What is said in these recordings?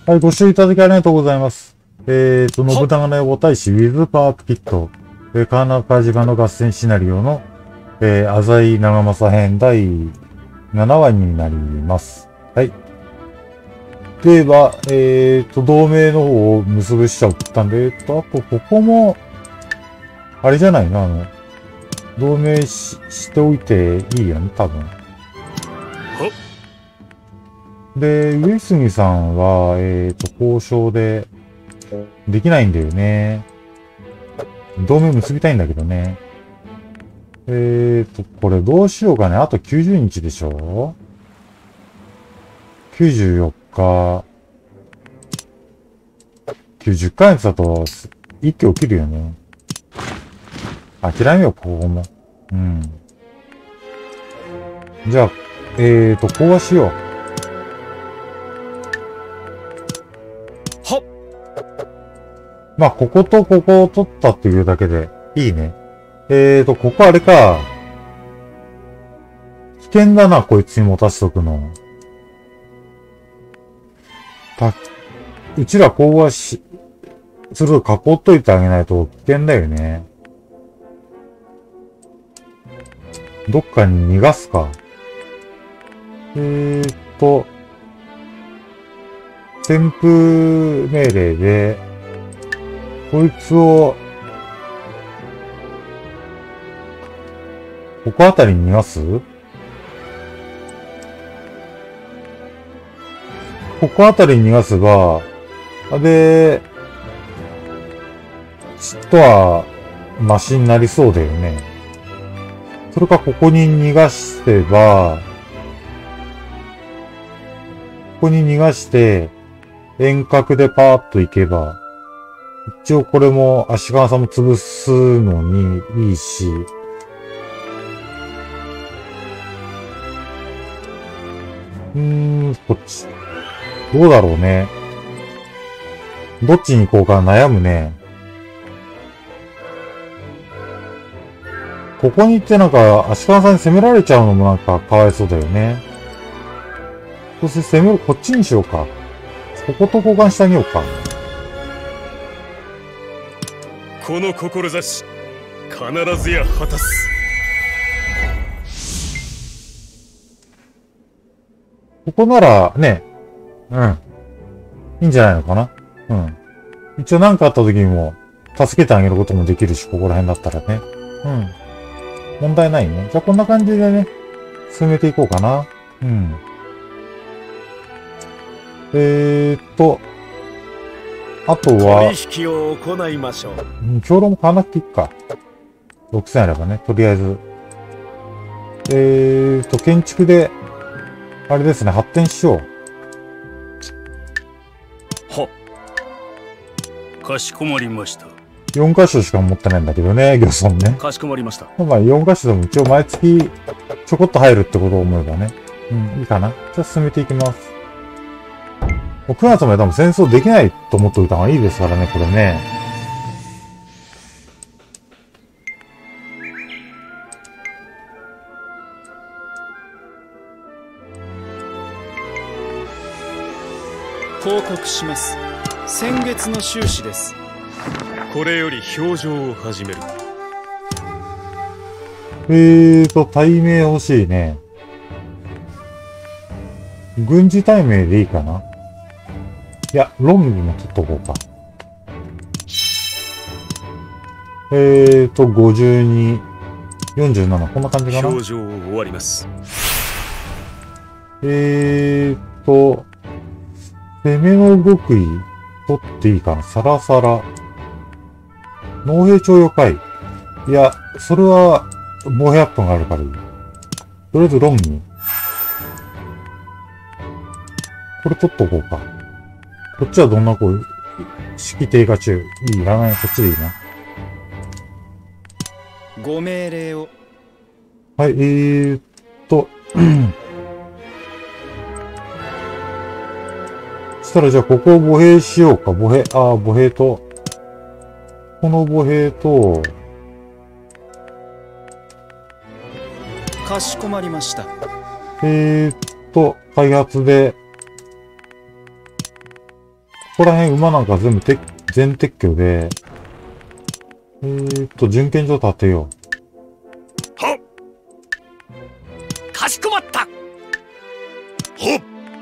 はい、ご視聴いただきありがとうございます。信長の野望大使、ウィズパークキット、川中島の合戦シナリオの、浅井長政編第7話になります。はい。では、同盟の方を結ぶしちゃったんで、あと、ここも、あれじゃないの同盟しておいていいよね、多分。で、上杉さんは、交渉で、できないんだよね。同盟結びたいんだけどね。これどうしようかね。あと90日でしょ ?94 日。90ヶ月だと、一気起きるよね。諦めよう、ここも。うん。じゃあ、講和しよう。 はっ。 まあ、こことここを取ったっていうだけで、いいね。ここあれか。危険だな、こいつに持たしとくの。うちら講和する囲っといてあげないと危険だよね。どっかに逃がすか。旋風命令で、こいつを、ここあたりに逃がす？ここあたりに逃がせば、で、ちょっとは、マシになりそうだよね。それかここに逃がしてば、ここに逃がして、遠隔でパーッと行けば、一応これも足利さんも潰すのにいいし、こっち。どうだろうね。どっちに行こうか悩むね。ここに行ってなんか足利さんに攻められちゃうのもなんかかわいそうだよね。そして攻める、こっちにしようか。ここと交換してあげようか。 この志、必ずや果たす。 ここならね、うん。いいんじゃないのかな。うん。一応何かあった時にも助けてあげることもできるし、ここら辺だったらね。うん。問題ないね。じゃあこんな感じでね、進めていこうかな。うん。あとは、 取引を行いましょう。 兵糧も買わなくていいか。6000あればね、とりあえず。建築で、あれですね、発展しよう。 はっ。かしこまりました。 4箇所しか持ってないんだけどね、漁村ね。 かしこまりました。 まあ4箇所でも一応毎月ちょこっと入るってことを思えばね。うん、いいかな。じゃあ進めていきます。もう9月まで多分戦争できないと思っておいた方がいいですからね、これね。 報告します。先月の収支です。 これより表情を始める。 対名欲しいね。軍事対名でいいかな。いや、論議も取っとこうか。52、47、こんな感じかな。 表情を終わります。 攻めの極意取っていいかな。サラサラ。農兵徴用会。いや、それは、防衛アップがあるからいい。とりあえず論議。これ取っとこうか。こっちはどんな式低下中。いらない。こっちでいいな。 ご命令を。 はい、したらじゃあここを歩兵しようか。歩兵と、この歩兵と、 かしこまりました。 開発で、 こら辺馬なんか全部全撤去で、巡検所建てよはっ。かしこまった。はっ。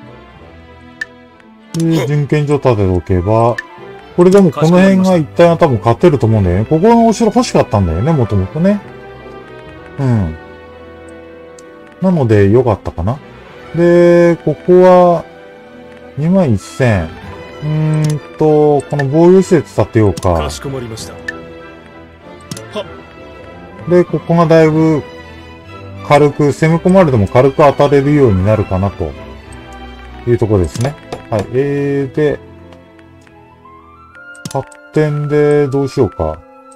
で、巡検所建てておけば、これでもこの辺が一帯は多分勝てると思うんだよね。ここのお城欲しかったんだよね、もともとね。うん。なので、良かったかな。で、ここは、21,000。この防御施設建てようか。 かしこまりました。はっ。で、ここがだいぶ、軽く、攻め込まれても軽く当たれるようになるかな、というところですね。はい。で、発展でどうしようか。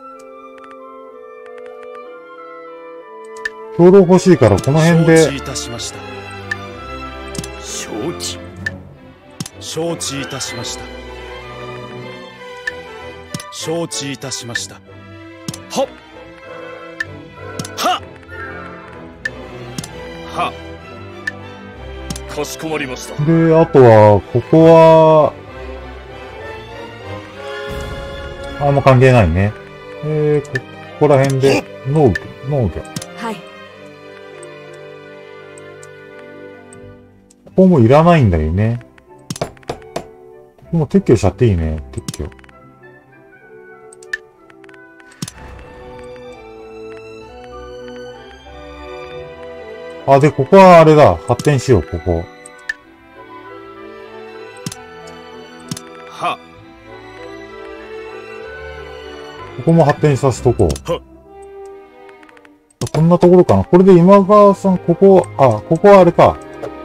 兵糧欲しいからこの辺で。 承知いたしました。 承知。 承知いたしました。承知いたしました。はっ。 はっ。はっ。かしこまりました。 で、あとは、ここは、あんま関係ないね。ここら辺で、農業。 はい。 ここもいらないんだよね。もう撤去しちゃっていいね、撤去。あ、で、ここはあれだ。発展しよう、ここ。 は。 ここも発展させとこう。 は。 こんなところかな。これで今川さん、ここはあれか。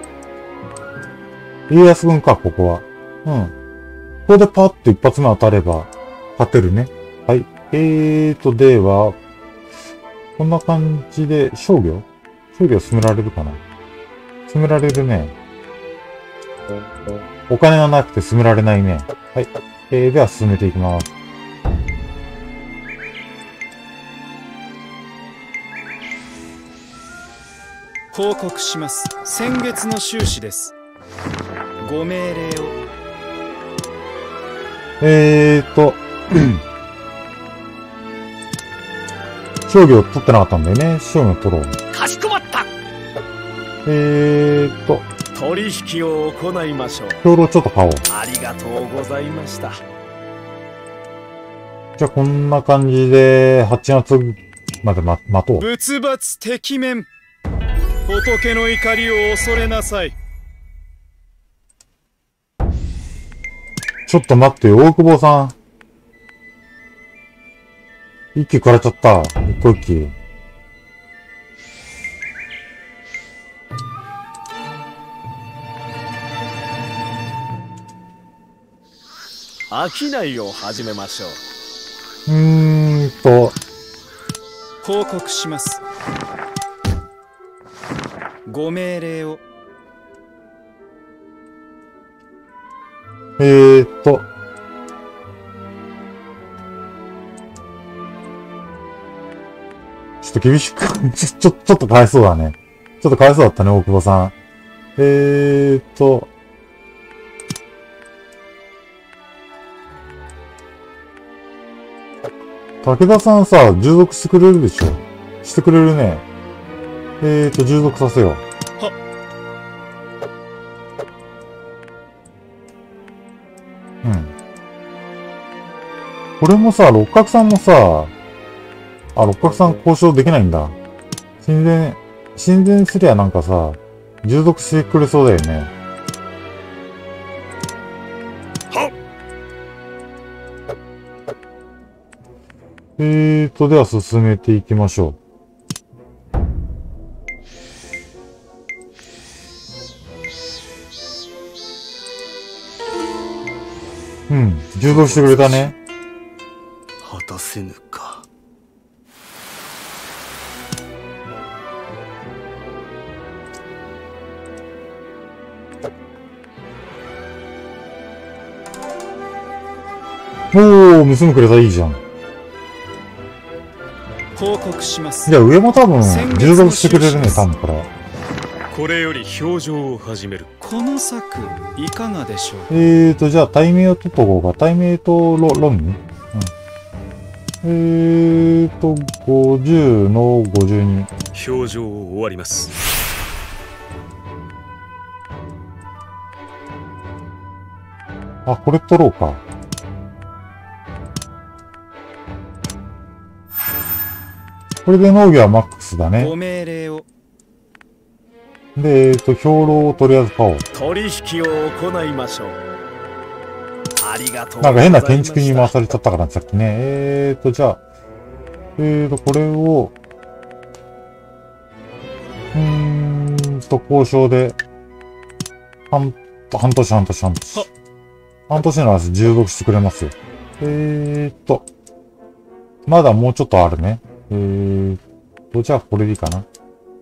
家康軍か、ここは。うん。ここでパッと一発目当たれば、勝てるね。はい。では、こんな感じで、商業進められるかな。進められるね。お金がなくて進められないね。はい。では進めていきます。 報告します。先月の収支です。ご命令を。 商業取ってなかったんだよね。商業取ろう。 かしこまった。取引を行いましょう。 兵糧ちょっと買おう。 ありがとうございました。 じゃあこんな感じで、8月まで待とう。 仏罰敵面。仏の怒りを恐れなさい。 ちょっと待ってよ、大久保さん。一気食らっちゃった。一個一気。 商いを始めましょう。 報告します。ご命令を。 ちょっと厳しく、ちょっとかわいそうだね。ちょっとかわいそうだったね、大久保さん。武田さんさ、従属してくれるでしょ？してくれるね。従属させよう。 はっ。 うん。これもさ、六角さんもさ、六角さん交渉できないんだ。親善すりゃなんかさ、従属してくれそうだよね。 はっ。 では進めていきましょう。うん、従属してくれたね。 果たせぬか。 おー、娘くれた、いいじゃん。 報告します。 いや、上も多分、従属してくれるね、多分これ。 これより表情を始める。この策いかがでしょう。 じゃあ、対名を取っとこうか。対名と論議、50の52。 表情を終わります。 あ、これ取ろうか。これで農業はマックスだね。 ご命令を。 で、兵糧をとりあえず買おう。 取引を行いましょう。ありがとう。 なんか変な建築に回されちゃったからさっきね。じゃあ、これを、交渉で、半年。半年の間従属してくれますよ。まだもうちょっとあるね。じゃあこれでいいかな。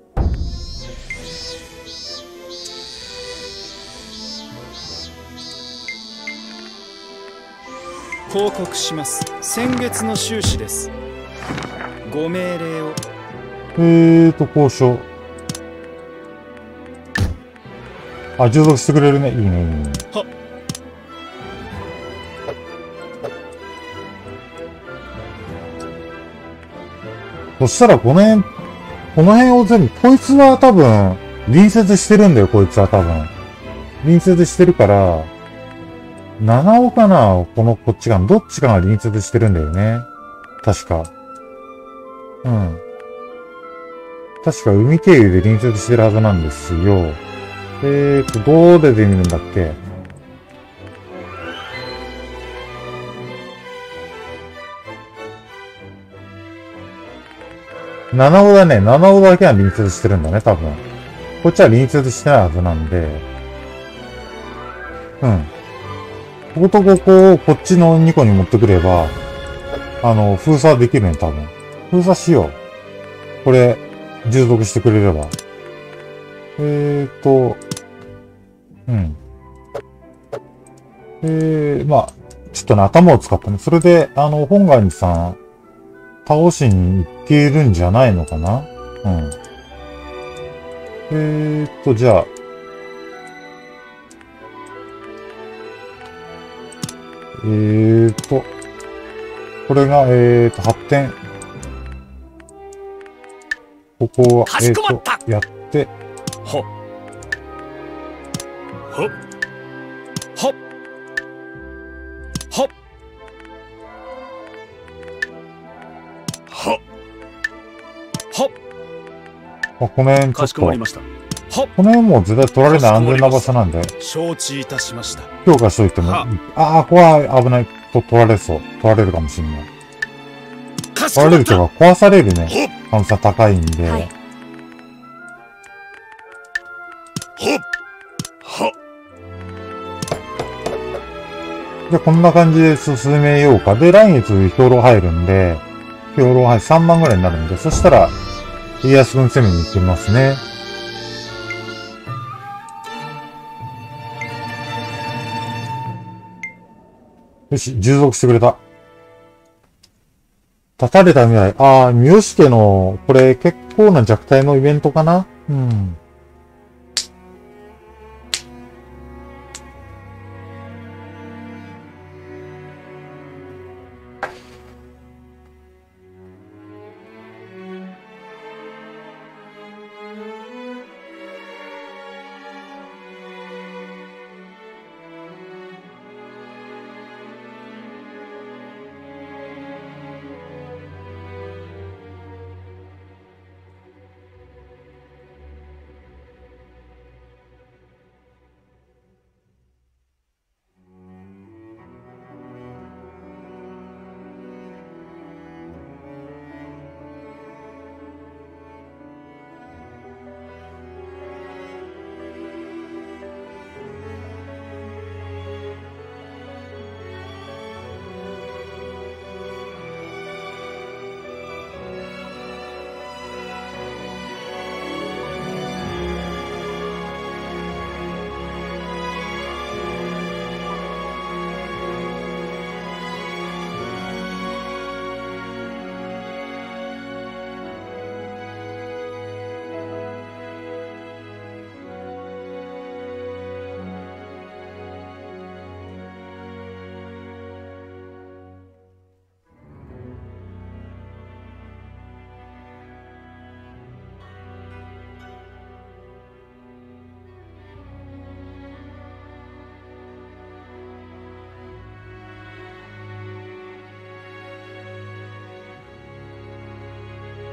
報告します。先月の収支です。ご命令を。 交渉。あ、従属してくれるね。いいね、いいね。 はっ。 そしたらこの辺を全部、こいつは多分、隣接してるんだよ、こいつは多分。隣接してるから、七尾かなこっちが、どっちかが隣接してるんだよね。確か。うん。確か海経由で隣接してるはずなんですよ。どう出てみるんだっけ。七尾だね。七尾だけは隣接してるんだね、多分。こっちは隣接してないはずなんで。うん。こことここをこっちの2個に持ってくれば、封鎖できるね、多分。封鎖しよう。これ、従属してくれれば。うん。まあ、ちょっとね、頭を使ったね。それで、本願さん、倒しに行けるんじゃないのかな。うん。じゃあ、これが、発展。ここは、 かしこまった。 やって。 ほっ。ほっ。 はっ。はっ。 はっ。 はっ。 この辺ちょかっと、 しこまりました。 はっ。 この辺も絶対取られない安全な場所なんで、 承知いたしました。 強化しといてもは、 ああ、ここは危ないと取られそう。取られるかもしれない。 かし取られるとこまった。 か壊されるね。 ほっ。 可能性高いんで、 はいほっ。はっ。 じゃあこんな感じで進めようか。で、来月兵糧入るんで、兵糧入3万ぐらいになるんで、そしたら、家康軍攻めに行ってみますね。よし、従属してくれた。立たれた未来。ああ、三好家の、これ結構な弱体のイベントかな。うん。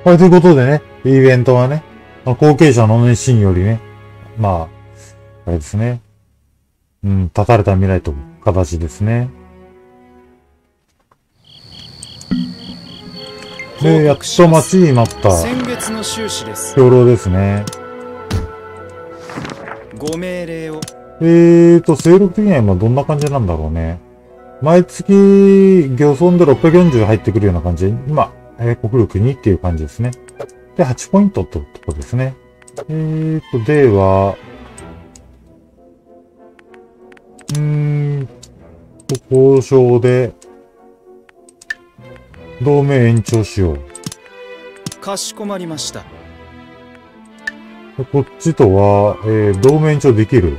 はい、ということでね、イベントはね、後継者の熱心よりね、まあ、あれですね。断たれた未来と形ですね。で、やっと待ちに待った先月の収支です。 兵糧ですね。 ご命令を。 勢力的には今どんな感じなんだろうね。毎月、漁村で640入ってくるような感じで、今、国力2っていう感じですね。で、8ポイントってとこですね。では、交渉で、同盟延長しよう。 かしこまりました。 でこっちとは、同盟延長できる。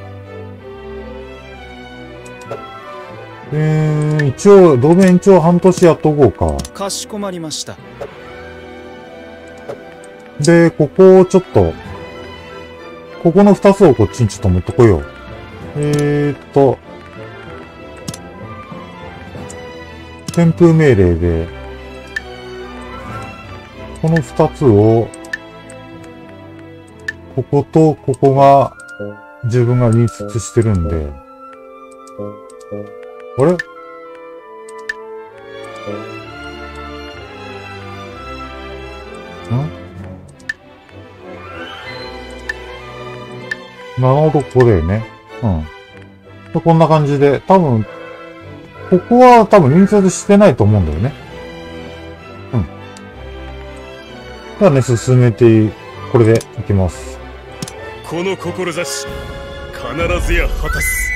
一応、同盟延長半年やっとこうか。 かしこまりました。 で、ここをちょっと、ここの2つをこっちにちょっと持っとこよう。旋風命令で、この2つを、こことここが、自分が隣接してるんで、あれなるほど、ここだよね。こんな感じで、多分、ここは多分隣接してないと思うんだよね。じゃあね、進めて、これでいきます。 この志、必ずや果たす。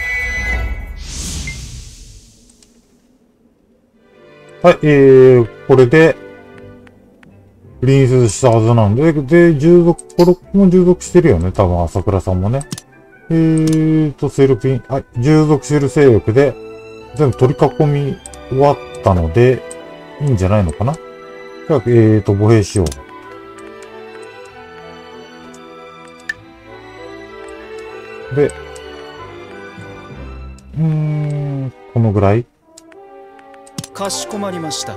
はい、これで、隣接したはずなんで、で、従属、これも従属してるよね、多分、朝倉さんもね。勢力に、はい、従属してる勢力で、全部取り囲み終わったので、いいんじゃないのかな。じゃあ、歩兵しよう。で、このぐらい。 かしこまりました。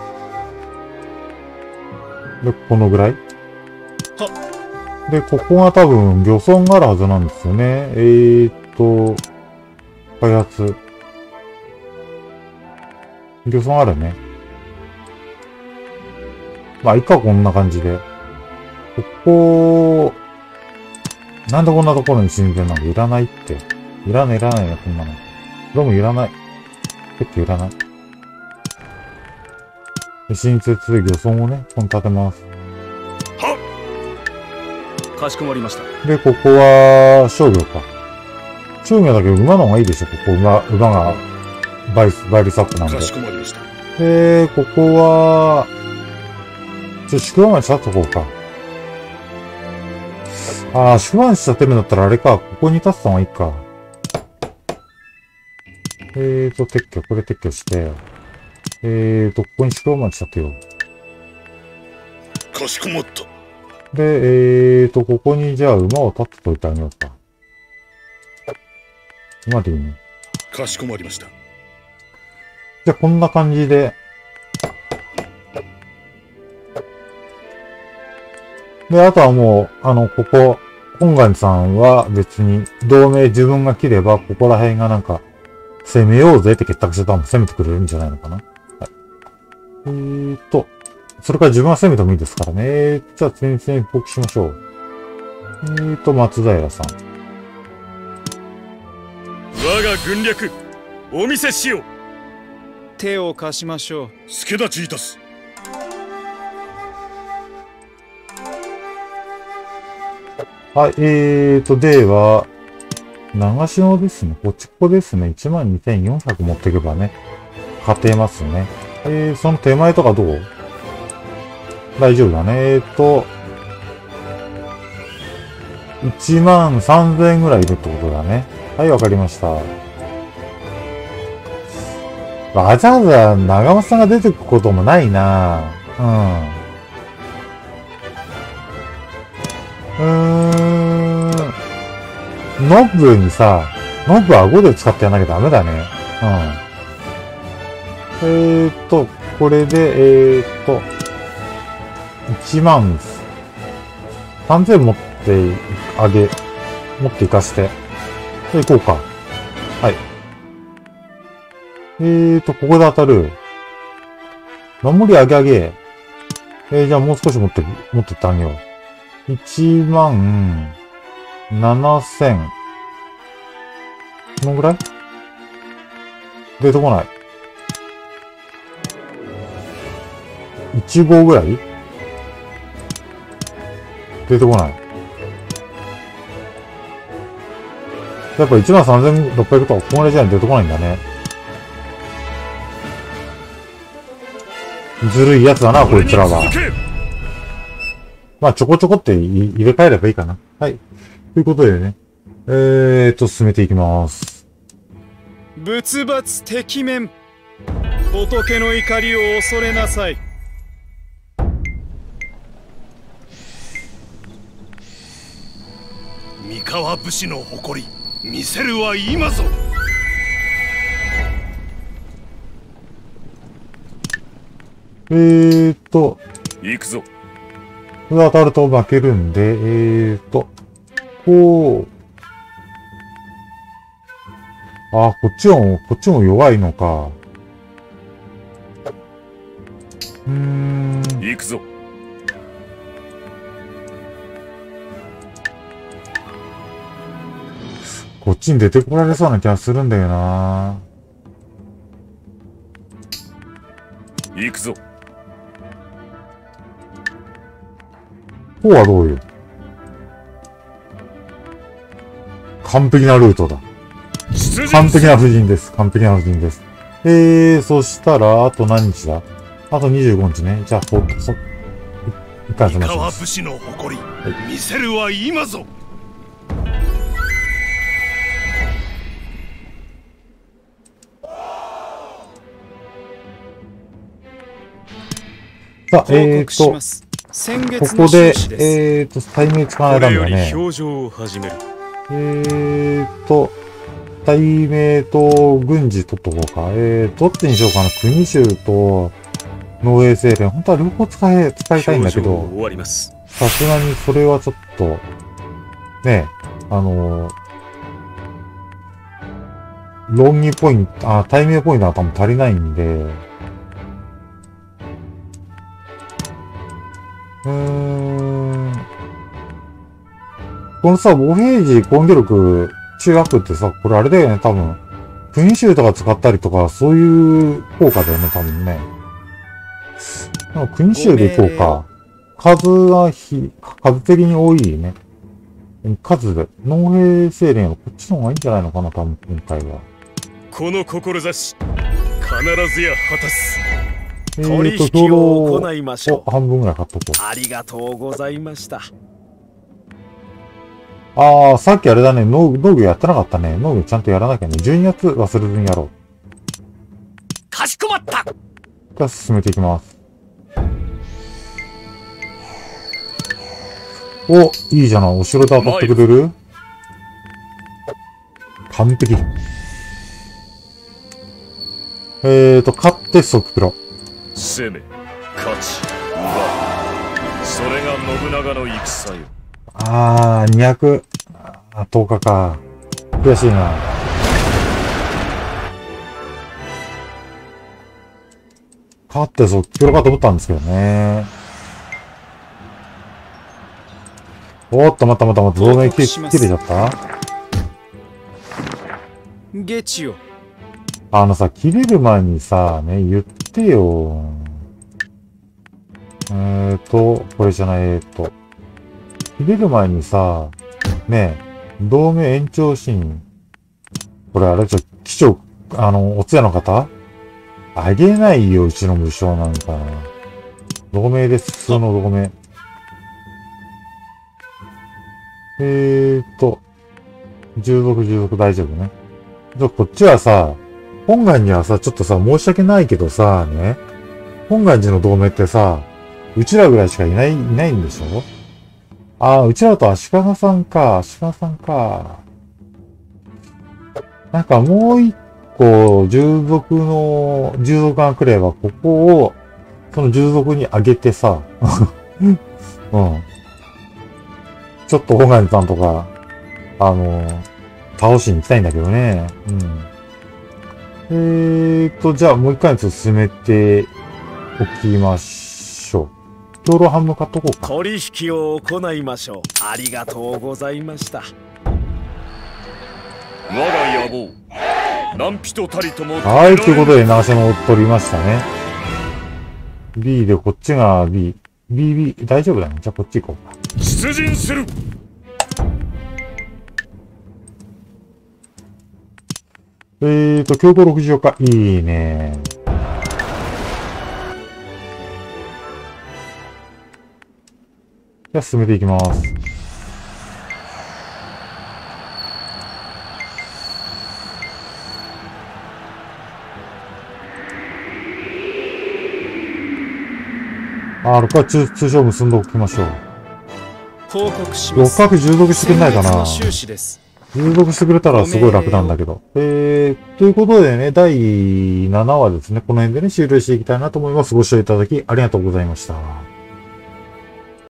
で、このぐらい。 は。 で、ここが多分漁村があるはずなんですよね。開発。漁村あるね。まあ、いいか、こんな感じで。ここ、なんでこんなところに死んでるのいらないって。いらないな、こんなの。どうもいらない。結構いらない。新設で漁村をね、ここに建てます。 はっ、かしこまりました。 で、ここは、商業か。商業だけど馬の方がいいでしょ、ここ。馬が、倍率アップなんで。 かしこまりました。 で、ここは、宿場町建てとこうか。宿場町建てるんだったらあれか、ここに建てた方がいいか。撤去、これ撤去して、ここに宿場町建てよう。かしこまった。 で、ここにじゃあ馬を立てといてあげようか。馬でいいね。 かしこまりました。 じゃあこんな感じで。で、あとはもう、ここ、本願さんは別に、同盟自分が切れば、ここら辺がなんか、攻めようぜって結託してたら攻めてくれるんじゃないのかな。はい。それから自分は攻めてもいいですからね。じゃあ前線復帰しましょう。松平さん。 我が軍略、お見せしよう。 手を貸しましょう。 助立ちいたす。 はい、では、長篠ですね。ここですね。12,400 持っていけばね、勝てますね。その手前とかどう？大丈夫だね。13,000ぐらいいるってことだね。はい、わかりました。わざわざ長松さんが出てくこともないな。ノブにさ、ノブは5で使ってやんなきゃダメだね。これで、 1万3000持って持っていかして。で、行こうか。はい。ここで当たる。守り上げ。じゃあもう少し持ってってあげよう。1万7000。このぐらい出てこない。1号ぐらい出てこない。やっぱ13600とかこのぐらいじゃ出てこないんだね。ずるいやつだな、こいつらは。まあ、ちょこちょこって入れ替えればいいかな。はい。ということでね。進めていきます。 仏罰敵面。仏の怒りを恐れなさい。 三河武士の誇り、見せるは今ぞ。 行くぞ。 これ当たると負けるんで、こっちも弱いのか。 行くぞ。 こっちに出てこられそうな気がするんだよな。 行くぞ。 こうはどうよ。完璧なルートだ。完璧な布陣です。完璧な布陣です。そしたら、あと何日だ？あと25日ね。じゃあ、一回済ませます。 三河武士の誇り、見せるは今ぞ。 さあ、ここで、対面使わないためだね。対名と軍事取っとこうか。どっちにしようかな。国衆と農営精錬。本当は両方使いたいんだけど、さすがにそれはちょっと、ね、論議ポイント、対名ポイントは多分足りないんで、このさ、母平寺根拠力中学ってさ、これあれだよね、多分。国衆とか使ったりとか、そういう効果だよね、多分ね。国衆でいこうか。数的に多いね。数で。農兵精錬はこっちの方がいいんじゃないのかな、多分、今回は。 この志、必ずや果たす。 取引を行いましょう。半分ぐらい買っとこう。 ありがとうございました。 さっきあれだね、農業やってなかったね。農業ちゃんとやらなきゃね。12月忘れずにやろう。 かしこまった。 じゃあ進めていきます。いいじゃない。お城で当たってくれる？完璧。勝って即プロ。 攻め、勝ち、奪う。それが信長の戦よ。 200。10日か。悔しいな。勝って即プロかと思ったんですけどね。おっと、また、同盟切れちゃった？ ゲチよ。 切れる前にさ、ね、言ってよ。これじゃない、切れる前にさ、ね、同盟延長シーン。これあれ機長、お通夜の方あげないよ、うちの武将なんか。同盟です、普通の同盟。従属大丈夫ね。こっちはさ、本願寺はさ、ちょっとさ、申し訳ないけどさ、ね。本願寺の同盟ってさ、うちらぐらいしかいないんでしょ？うちらと足利さんか。なんかもう一個、従属が来れば、ここを、その従属にあげてさ、 うん。ちょっと本願さんとか、倒しに行きたいんだけどね。うん。じゃあもう一回進めておきましょう。道路半分買っとこうか。 取引を行いましょう。ありがとうございました。 我が野望、何人たりとも。 はい、ということで、長島を取りましたね。B で、こっちが B、大丈夫だね。じゃあこっち行こうか。 出陣する。 共同64日。いいね。じゃあ進めていきます。6日通商結んでおきましょう。 報告します。 6画従属してくれないかな。 先月の収支です。 従属してくれたらすごい楽なんだけど。ということでね、第7話ですね、この辺でね、終了していきたいなと思います。ご視聴いただきありがとうございました。